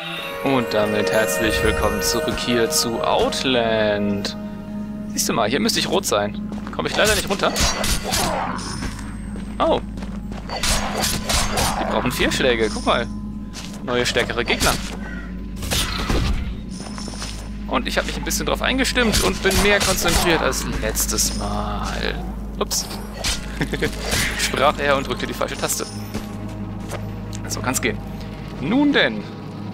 Und damit herzlich willkommen zurück hier zu Outland. Siehst du mal, hier müsste ich rot sein. Komme ich leider nicht runter. Oh. Die brauchen 4 Schläge. Guck mal. Neue, stärkere Gegner. Und ich habe mich ein bisschen drauf eingestimmt und bin mehr konzentriert als letztes Mal. Ups. Sprach er und drückte die falsche Taste. So kann's gehen. Nun denn.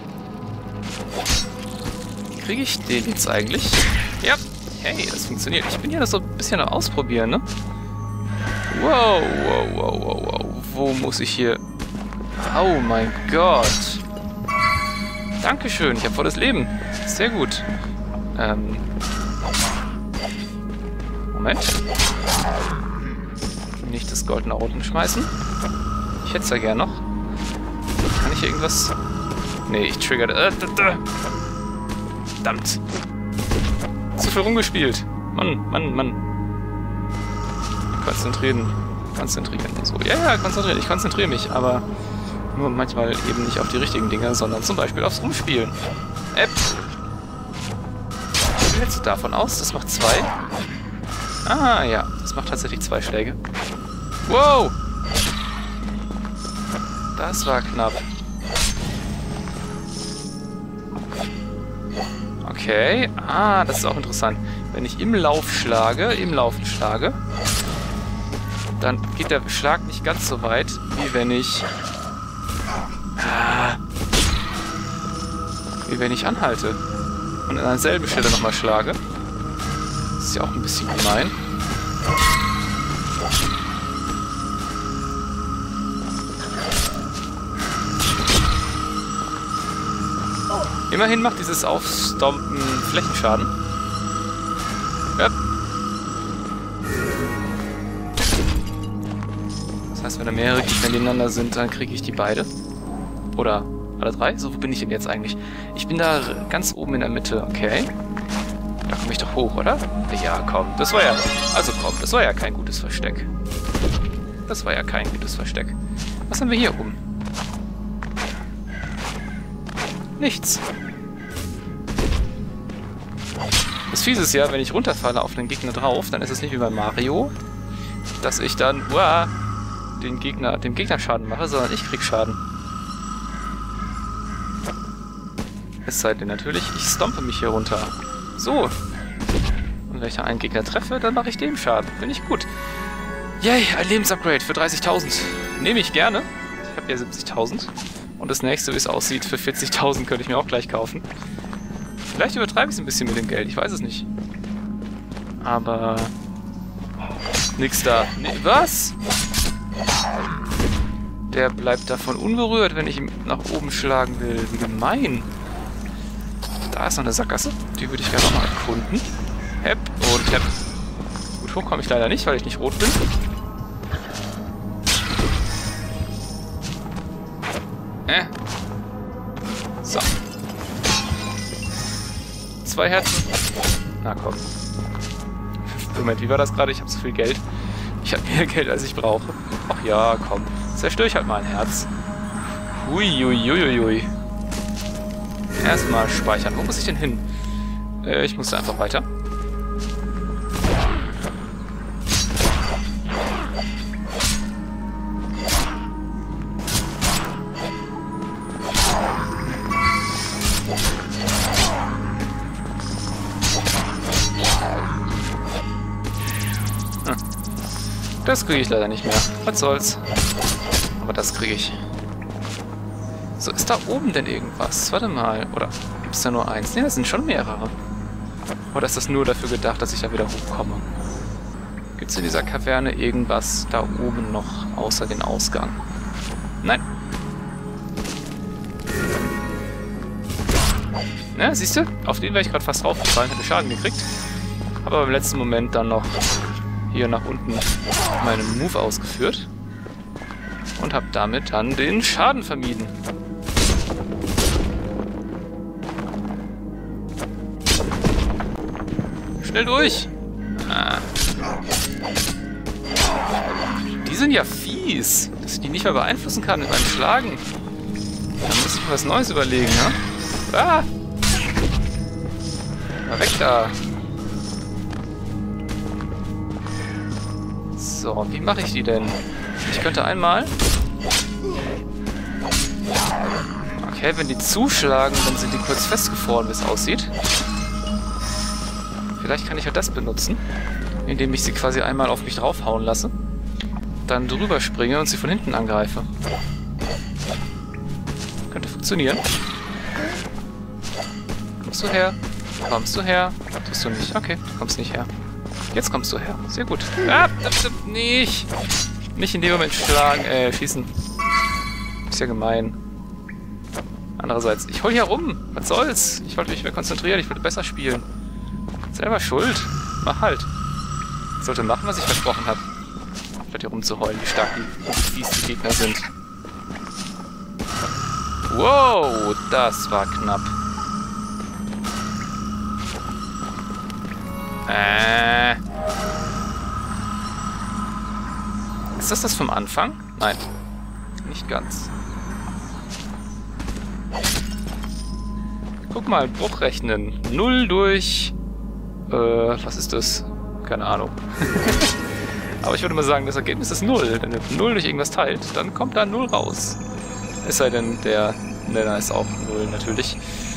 Kriege ich den jetzt eigentlich? Ja. Hey, das funktioniert. Ich bin ja das so ein bisschen am Ausprobieren, ne? Wow, wow, wow, wow, wow. Wo muss ich hier... Oh mein Gott. Dankeschön, ich habe volles Leben. Sehr gut. Moment. Nicht das Gold nach unten schmeißen. Ich hätte es ja gern noch. Kann ich hier irgendwas... Nee, ich triggere... Verdammt. Zu viel rumgespielt. Mann. Konzentrieren und so. Ja, konzentrieren. Ich konzentriere mich, aber nur manchmal eben nicht auf die richtigen Dinge, sondern zum Beispiel aufs Rumspielen. Wie hältst du davon aus? Das macht 2. Ah, ja. Das macht tatsächlich 2 Schläge. Wow! Das war knapp. Okay. Ah, das ist auch interessant. Wenn ich im Laufen schlage, dann geht der Schlag nicht ganz so weit, wie wenn ich... wie wenn ich anhalte. Und an derselben Stelle nochmal schlage. Das ist ja auch ein bisschen gemein. Immerhin macht dieses Aufstompen Flächenschaden. Ja. Das heißt, wenn da mehrere Gegner nebeneinander sind, dann kriege ich die beide. Oder alle 3? So, wo bin ich denn jetzt eigentlich? Ich bin da ganz oben in der Mitte, okay. Da komme ich doch hoch, oder? Ja, komm. Das war ja... Also komm, das war ja kein gutes Versteck. Was haben wir hier oben? Nichts. Das Fiese ist ja, wenn ich runterfalle auf den Gegner drauf, dann ist es nicht wie bei Mario, dass ich dann dem Gegner Schaden mache, sondern ich krieg Schaden. Es sei denn natürlich, ich stompe mich hier runter. So. Und wenn ich da einen Gegner treffe, dann mache ich dem Schaden. Finde ich gut. Yay, ein Lebensupgrade für 30.000. Nehme ich gerne. Ich habe ja 70.000. Und das nächste, wie es aussieht, für 40.000 könnte ich mir auch gleich kaufen. Vielleicht übertreibe ich es ein bisschen mit dem Geld, ich weiß es nicht. Aber... Nix da. Nee, was? Der bleibt davon unberührt, wenn ich ihn nach oben schlagen will. Wie gemein. Da ist noch eine Sackgasse. Die würde ich gerne nochmal erkunden. Hepp und hepp. Gut, hoch komme ich leider nicht, weil ich nicht rot bin. So. 2 Herzen. Na komm. Moment, wie war das gerade? Ich habe so viel Geld. Ich habe mehr Geld, als ich brauche. Ach ja, komm. Zerstöre ich halt mal ein Herz. Hui. Erstmal speichern. Wo muss ich denn hin? Ich muss da einfach weiter. Das kriege ich leider nicht mehr. Was soll's. Aber das kriege ich. So, ist da oben denn irgendwas? Warte mal. Oder gibt es da nur eins? Ne, das sind schon mehrere. Oder ist das nur dafür gedacht, dass ich da wieder hochkomme? Gibt es in dieser Kaverne irgendwas da oben noch, außer den Ausgang? Nein. Na, siehst du? Auf den wäre ich gerade fast draufgefallen, hätte Schaden gekriegt. Aber im letzten Moment dann noch hier nach unten meinen Move ausgeführt. Und habe damit dann den Schaden vermieden. Schnell durch! Ah. Die sind ja fies, dass ich die nicht mehr beeinflussen kann mit meinem Schlagen. Da muss ich mir was Neues überlegen, ne? Ah! Mal weg da. So, wie mache ich die denn? Ich könnte einmal... Okay, wenn die zuschlagen, dann sind die kurz festgefroren, wie es aussieht. Vielleicht kann ich ja das benutzen, indem ich sie quasi einmal auf mich draufhauen lasse, dann drüber springe und sie von hinten angreife. Könnte funktionieren. Kommst du her? Kommst du her? Tust du nicht. Okay, du kommst nicht her. Jetzt kommst du her. Sehr gut. Ah, nicht! Nicht in dem Moment schlagen, schießen. Ist ja gemein. Andererseits, ich hol hier rum. Was soll's? Ich wollte mich mehr konzentrieren, ich wollte besser spielen. Selber schuld. Mach halt. Ich sollte machen, was ich versprochen habe. Statt hier rumzuheulen, wie stark wie fies die Gegner sind. Wow, das war knapp. Ist das vom Anfang? Nein. Nicht ganz. Guck mal, Bruch rechnen. 0 durch... was ist das? Keine Ahnung. Aber ich würde mal sagen, das Ergebnis ist 0. Wenn du 0 durch irgendwas teilt, dann kommt da 0 raus. Es sei denn, der Nenner ist auch 0 natürlich.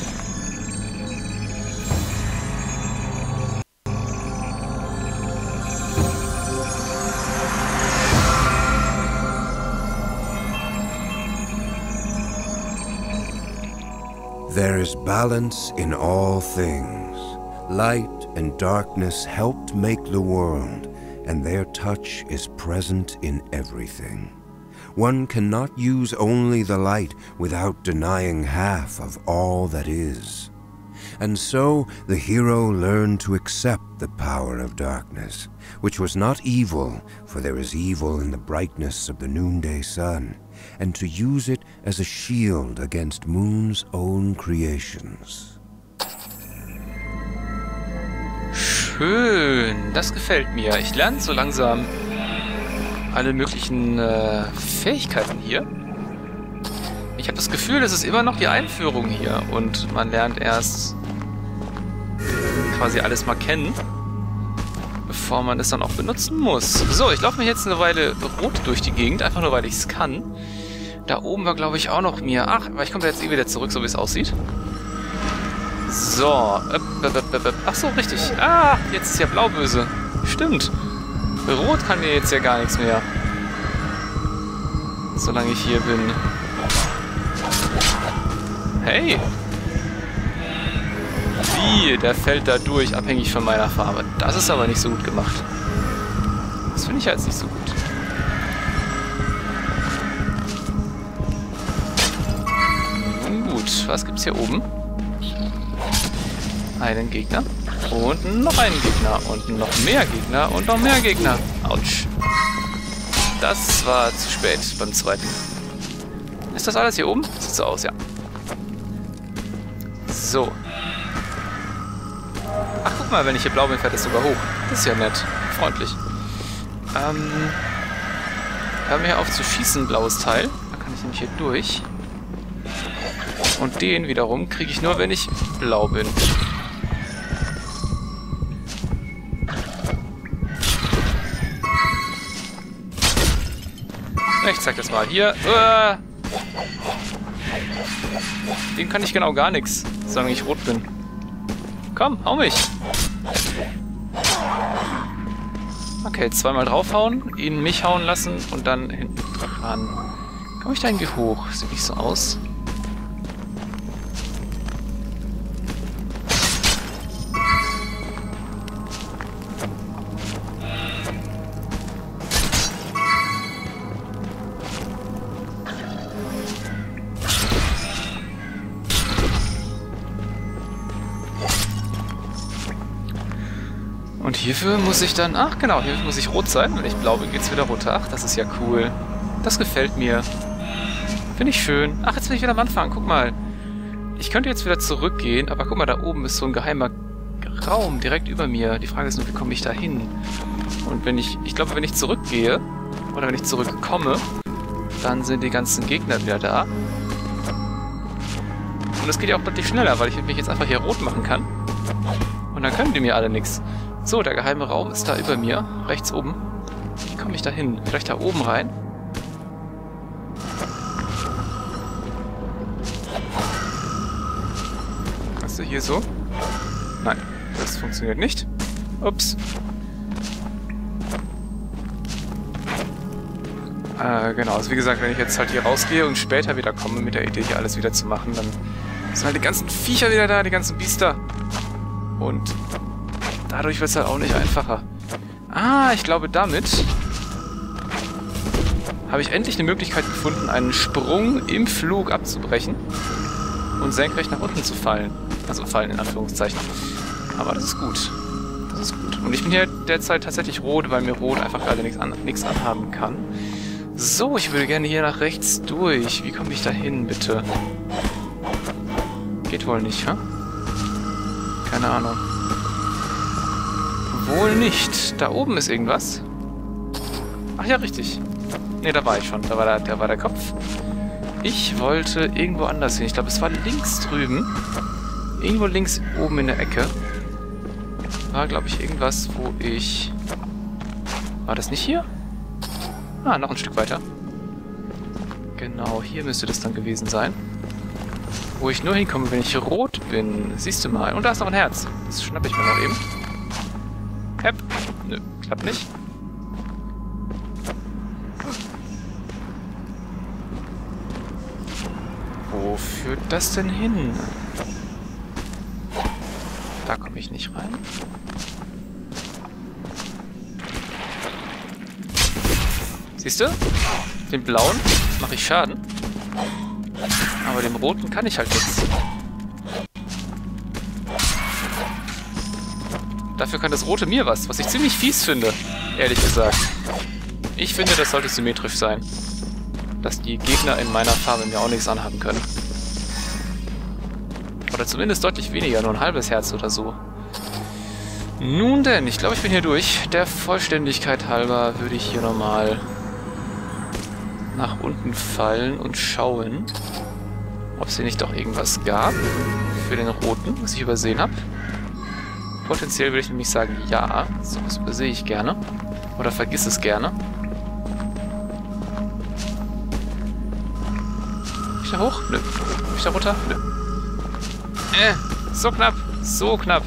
There is balance in all things. Light and darkness helped make the world, and their touch is present in everything. One cannot use only the light without denying half of all that is. And so the hero learned to accept the power of darkness, which was not evil, for there is evil in the brightness of the noonday sun, and to use it as a shield against Moon's own creations. Schön, das gefällt mir. Ich lerne so langsam alle möglichen Fähigkeiten hier. Ich habe das Gefühl, das ist immer noch die Einführung hier und man lernt erst quasi alles mal kennen, bevor man es dann auch benutzen muss. So, ich laufe mir jetzt eine Weile rot durch die Gegend, einfach nur weil ich es kann. Da oben war, glaube ich, auch noch mir... Ach, aber ich komme jetzt eh wieder zurück, so wie es aussieht. So. Ach so, richtig. Ah, jetzt ist ja blau böse. Stimmt. Rot kann mir jetzt ja gar nichts mehr. Solange ich hier bin. Hey. Wie? Der fällt da durch, abhängig von meiner Farbe. Das ist aber nicht so gut gemacht. Das finde ich jetzt nicht so gut. Nun gut, was gibt's hier oben? Einen Gegner. Und noch einen Gegner. Und noch mehr Gegner. Und noch mehr Gegner. Autsch. Das war zu spät beim zweiten. Ist das alles hier oben? Sieht so aus, ja. So. Ach, guck mal, wenn ich hier blau bin, fährt es sogar hoch. Das ist ja nett. Freundlich. Hör mir auf zu schießen, blaues Teil. Da kann ich nämlich hier durch. Und den wiederum kriege ich nur, wenn ich blau bin. Ich zeig das mal. Hier. Dem kann ich genau gar nichts, solange ich rot bin. Komm, hau mich. Okay, zweimal draufhauen, ihn mich hauen lassen und dann hinten dran. Komme ich da irgendwie hoch? Sieht nicht so aus. Und hierfür muss ich dann... Ach genau, hierfür muss ich rot sein. Wenn ich blau bin, geht's wieder runter. Ach, das ist ja cool. Das gefällt mir. Finde ich schön. Ach, jetzt bin ich wieder am Anfang. Guck mal. Ich könnte jetzt wieder zurückgehen, aber guck mal, da oben ist so ein geheimer Raum direkt über mir. Die Frage ist nur, wie komme ich da hin? Und wenn ich... Ich glaube, wenn ich zurückgehe, oder wenn ich zurückkomme, dann sind die ganzen Gegner wieder da. Und das geht ja auch deutlich schneller, weil ich mich jetzt einfach hier rot machen kann. Und dann können die mir alle nichts. So, der geheime Raum ist da über mir, rechts oben. Wie komme ich da hin? Vielleicht da oben rein? Hast du hier so? Nein, das funktioniert nicht. Ups. Genau, also wie gesagt, wenn ich jetzt halt hier rausgehe und später wieder komme mit der Idee, hier alles wieder zu machen, dann sind halt die ganzen Viecher wieder da, die ganzen Biester. Und dadurch wird es halt auch nicht einfacher. Ah, ich glaube damit habe ich endlich eine Möglichkeit gefunden, einen Sprung im Flug abzubrechen und senkrecht nach unten zu fallen. Also fallen in Anführungszeichen. Aber das ist gut. Das ist gut. Und ich bin hier derzeit tatsächlich rot, weil mir rot einfach gerade nichts anhaben kann. So, ich würde gerne hier nach rechts durch. Wie komme ich da hin, bitte? Geht wohl nicht, hä? Keine Ahnung. Wohl nicht. Da oben ist irgendwas. Ach ja, richtig. Ne, da war ich schon. Da war der Kopf. Ich wollte irgendwo anders hin. Ich glaube, es war links drüben. Irgendwo links oben in der Ecke. War, glaube ich, irgendwas, wo ich... War das nicht hier? Ah, noch ein Stück weiter. Genau, hier müsste das dann gewesen sein. Wo ich nur hinkomme, wenn ich rot bin. Siehst du mal. Und da ist noch ein Herz. Das schnappe ich mir noch eben. Hepp. Nö, klappt nicht. Wo führt das denn hin? Da komme ich nicht rein. Siehst du? Den blauen mache ich Schaden. Aber dem roten kann ich halt nichts. Dafür kann das rote mir was ich ziemlich fies finde, ehrlich gesagt. Ich finde, das sollte symmetrisch sein. Dass die Gegner in meiner Farbe mir auch nichts anhaben können. Oder zumindest deutlich weniger, nur ein halbes Herz oder so. Nun denn, ich glaube, ich bin hier durch. Der Vollständigkeit halber würde ich hier nochmal nach unten fallen und schauen, ob es hier nicht doch irgendwas gab für den roten, was ich übersehen habe. Potenziell würde ich nämlich sagen, ja. So was übersehe ich gerne. Oder vergiss es gerne. Bin ich da hoch? Nö. Bin ich da runter? Nö. So knapp. So knapp.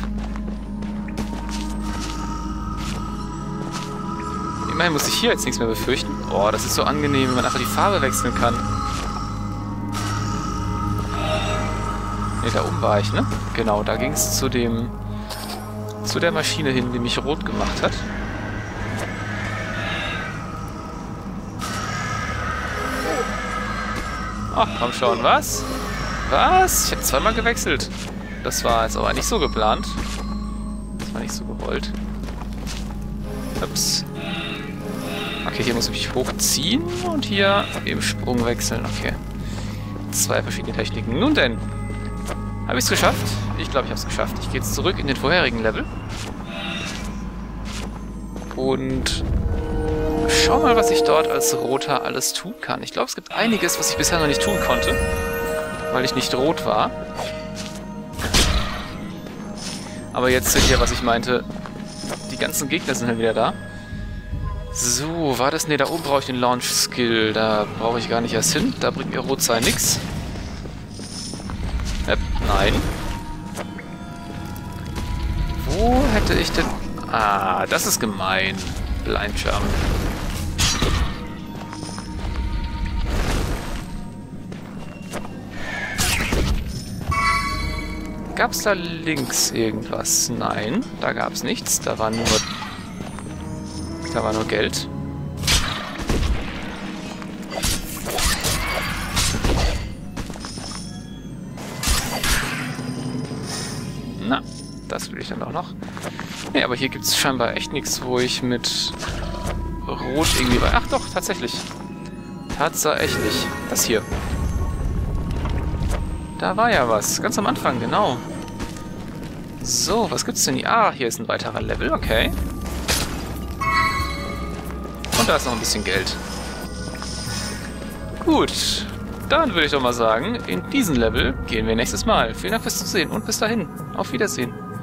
Immerhin muss ich hier jetzt nichts mehr befürchten. Oh, das ist so angenehm, wenn man einfach die Farbe wechseln kann. Ne, da oben war ich, ne? Genau, da ging es zu der Maschine hin, die mich rot gemacht hat. Ach, komm schon, was? Was? Ich habe zweimal gewechselt. Das war jetzt aber nicht so geplant. Das war nicht so gewollt. Ups. Okay, hier muss ich mich hochziehen und hier im Sprung wechseln. Okay. Zwei verschiedene Techniken. Nun denn. Habe ich es geschafft? Ich glaube, ich habe es geschafft. Ich gehe jetzt zurück in den vorherigen Level. Und schau mal, was ich dort als Roter alles tun kann. Ich glaube, es gibt einiges, was ich bisher noch nicht tun konnte, weil ich nicht rot war. Aber jetzt seht ihr, was ich meinte. Die ganzen Gegner sind halt wieder da. So, war das... Ne, da oben brauche ich den Launch-Skill. Da brauche ich gar nicht erst hin. Da bringt mir Rotsein nix. Nein. Wo hätte ich denn... Ah, das ist gemein. Blindschirm. Gab's da links irgendwas? Nein, da gab's nichts. Da war nur Geld. Na, das will ich dann auch noch. Ne, aber hier gibt es scheinbar echt nichts, wo ich mit Rot irgendwie... Ach doch, tatsächlich. Tatsächlich. Das hier. Da war ja was. Ganz am Anfang, genau. So, was gibt's denn hier? Ah, hier ist ein weiterer Level, okay. Und da ist noch ein bisschen Geld. Gut. dann würde ich doch mal sagen, in diesen Level gehen wir nächstes Mal. Vielen Dank fürs Zusehen und bis dahin. Auf Wiedersehen.